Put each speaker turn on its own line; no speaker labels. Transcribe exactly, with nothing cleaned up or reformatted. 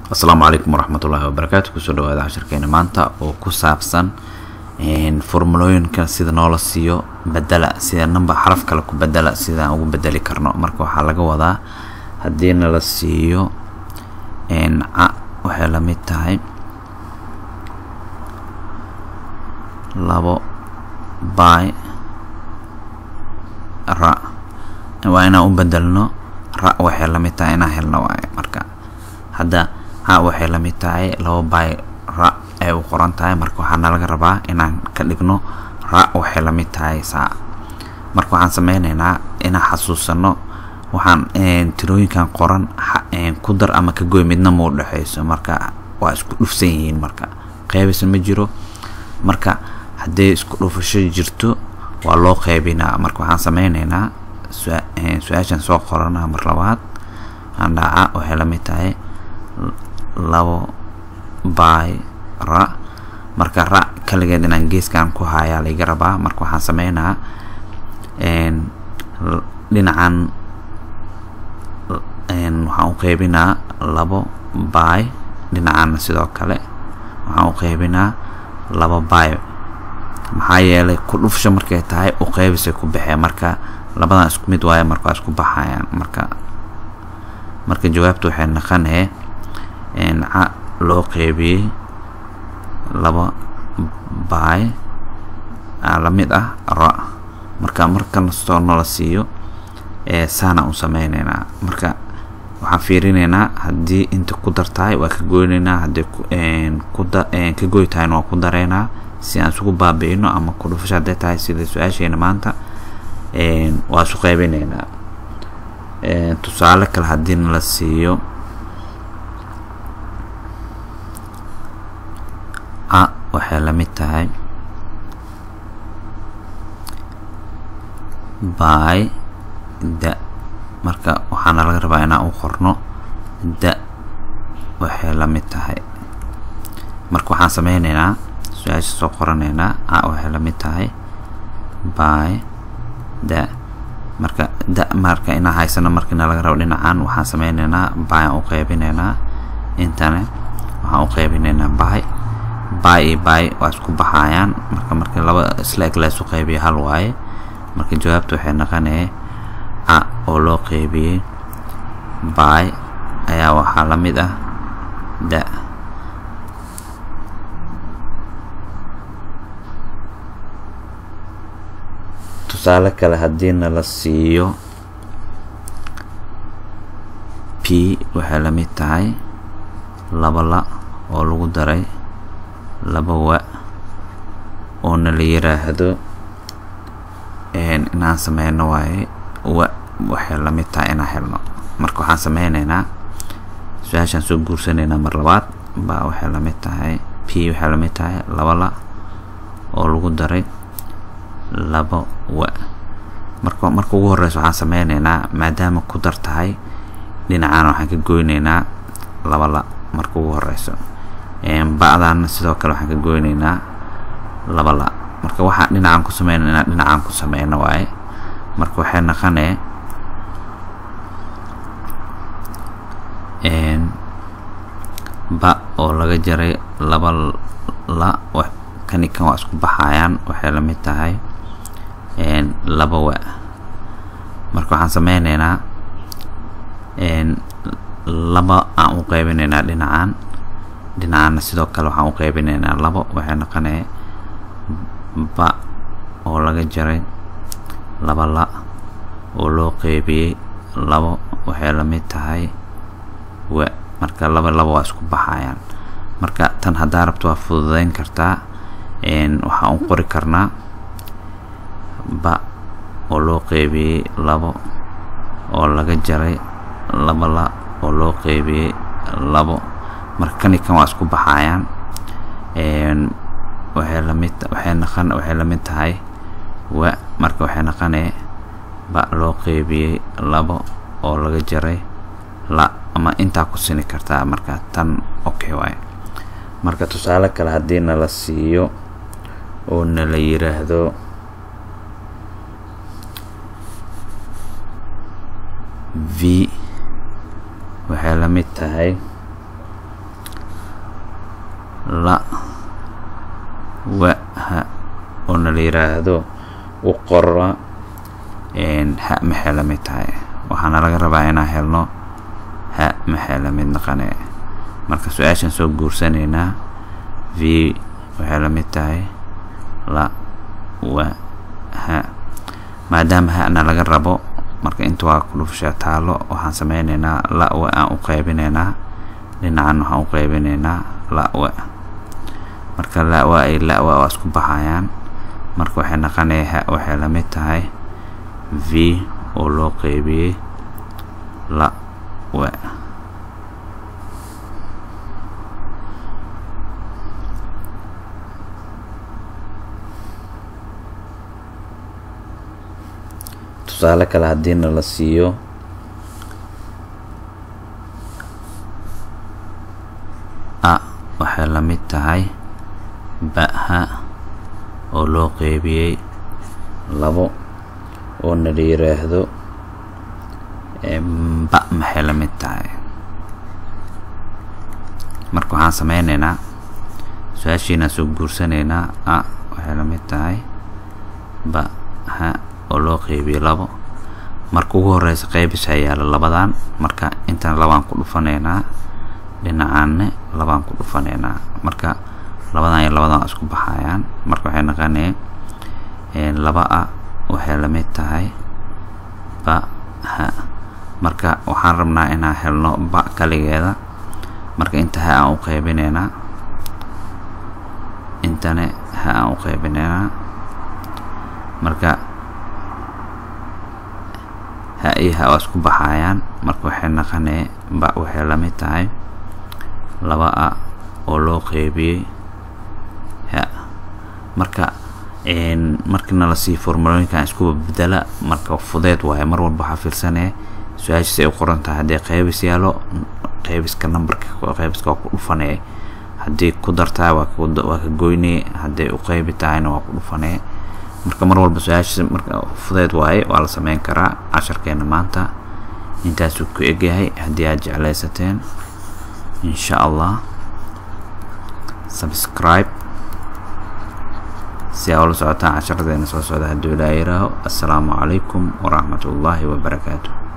السلام عليكم ورحمة الله وبركاته. كسو دواada cashirkeena maanta oo ku saabsan in formulooyinka sida noola siiyo bedela sida number xaraf kale ku bedela sida ugu bedeli karno. Marka waxa laga wadaa hadii la siiyo in a waxay la mid tahay labo by ra waa inaan u bedelno ra waxay la mid tahay inaan helno waaye. Marka hadda ha waxay la mid tahay labo by ra ay u qoran tahay. Marka waxaan laga rabaa inaan ka dhigno ra waxay la mid tahay saa. Marka waxaan sameynaynaa inaan xasuusano waxaan een tirooyinkan qoran een ku dar ama ka gooy midna ma u dhaxayso. Marka waa isku dhufsan yihiin, marka qaybis ma jiro. Marka hadii isku dhufasho jirto waa loo qaybinaa. Marka waxaan sameynaynaa su'aashan soo qorana mar labaad aan dhaca waxay la mid tahay labo by ra. Marka ra kaligeed inaan geeskan ku haya laga rabaa. Marka waxaan sameynaa een dhinacan een waxaan u qaybinaa labo by dhinacan sidoo kale waxaan u qaybinaa labo by maxaa yeelay ku dhufsho markay tahay u qaybisay ku baxay. Marka labadan isku mid waaye, marka isku baxayaan. Marka marka jawaabtu waxay noqonaysaa in a loo qaybiyay labo by la mid ah ra. Marka marka soo noola siiyo ee saana u sameeynaa. Marka waxaan fiirinaynaa hadii inta ku dartaay waa ka gooynaynaa, hadii een ku da een ka gooytaay waa ku dareynaa si aan isugu baabi'ino ama ku dhufasho hadii tahay sida su'aasheena maanta een waa soo qaybinaynaa. ee tusaale kale hadii la siiyo a waxay la mid tahay by da. Marka waxaan laga rabaa inaan u qorno da waxay la mid tahay. Marka waxaan sameynaynaa su'aasha soo qoranaynaa a waxay la mid tahay by da. Marka da marka ina haysano marka laga rabo dhinacaan waxaan sameynaynaa by u qaybinaynaa intana waxaan u qaybinaynaa by by by waa isku baxayaan. Marka marka laba isla eg la isku qaybiyo hal waaye. Marka jawaabtu waxay noqonaysaa a oo loo qaybiyay by ayaa waxa la mid ah da. tusaale kale hadii la siiyo p waxay la mid tahay laba la oo lagu daray laba wa oo la yiraahdo een inaan sameyno waaye wa waxay la mid tahay inaan helno. Marka waxaan sameynaynaa su'aashan soo guursanaynaa mar labaad ba waxay la mid tahay p waxay la mid tahay laba la oo lagu daray laba wa. Marka marka ugu horeyso waxaan sameynaynaa maadaama ku dar tahay dhinacaan waxaan ka gooynaynaa laba la marka ugu horeyso. een bacdan sidoo kale waxaan ka gooynaynaa laba la. Marka waxa dhinacaan ku sameeynaa dhinacaan ku sameeyno waaye. Marka waxay noqonee een ba oo laga jaray laba la wax kani kan waa isku baxayaan waxay la mid tahay een laba wa. Marka waxaan sameynaynaa een laba aan u qaybinaynaa dhinacaan dhinacaan sidoo kale waxaan u qaybinaynaa laba waxay noqonee ba oo laga jaray laba la oo loo qaybiyay laba waxay la mid tahay wa. Marka laba laba waa isku baxayaan. Marka tan hadaa rabto waa fududeyn kartaa een waxaan u qori karnaa ba oo loo qaybiyay laba oo laga jaray laba la oo loo qaybiyay laba. Marka kani kan waa isku baxayaan een waxay la mid waxay noqon waxay la mid tahay wa. Marka waxay noqonee ba loo qaybiyay laba oo laga jaray la ama inta ku sini kartaa. Marka tan okay waay. Marka tusaale kale hadii la siiyo oo la yiraahdo v waxay la mid tahay la wa ha oo la yiraahdo u qora een ha maxay la mid tahay waxaana laga rabaa inaan helno ha maxay la mid noqonay marka su'aashan soo guursanayna v waxay la mid tahay la wa ha maadaama ha ana laga rabo marka inta waa ku dhufsha taalo waxaan sameynaynaa la wa aan u qaybinaynaa dhinacaan waxaan u qaybinaynaa la wa marka la wa ay la wa isku baxayaan marka waxay noqonaysaa waxay la mid tahay v oo loo qaybiyay la wa tusaale kale haddii la siiyo a waxay la mid tahay ba ha oo loo qaybiyay labo oo na yiraahdo ba maxay la mid tahay marka waxaan sameynaynaa su'aashiina soo guursanaynaa a waxay la mid tahay ba ha oo loo qaybiyay labo marka ugu horeysa qaybis ayaa labadan marka intaan labaan ku dhufanaynaa dhinacaanne labaan ku dhufanaynaa marka labadan iyo labadan isku baxayaan marka waxay noqonayaan een laba a waxay la mid tahay ba ha marka waxaan rabnaa inaan helno ba kaligeeda marka inta ha aan u qaybinaynaa intane ha aan u qaybinaynaa marka ha iyo ha isku baxayaan marka waxay noqonayaan ba waxay la mid tahay laba a oo loo qaybiyay ha marka een markina la sii formulooyinkan isku bedela marka fudeed waaye mar walba waxa fiirsanay su'aasha ay qoran tahay hadii qaybis yaalo qaybiska numberka qaybiska ku dhufanay hadii ku dartaa waa ku waa ka goynay hadii u qaybitaayna waa ku dhufanay marka mar walba su'aasha marka fudeed waaye waa la sameyn karaa casharkeena maanta intaas uu ku eegyahay hadii aad jeclaysateen insha Allah subscribe si aad ula socotaan casharradeena soo socda hadii la yiraahdo. Assalaamu calaykum wa rahmatullahi wa barakaatuh.